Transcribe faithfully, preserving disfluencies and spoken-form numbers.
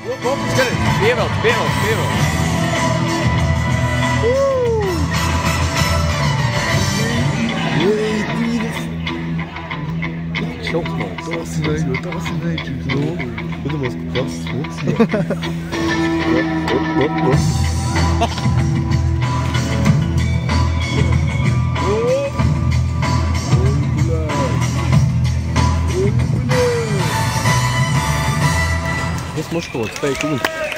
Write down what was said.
Hop, hop, skrij. Wereld, wereld, wereld. Çok mu? Torsinho, torsinho, tio. Tudo mais que posso. Hop, hop, hop. Das muss kurz, bei gut.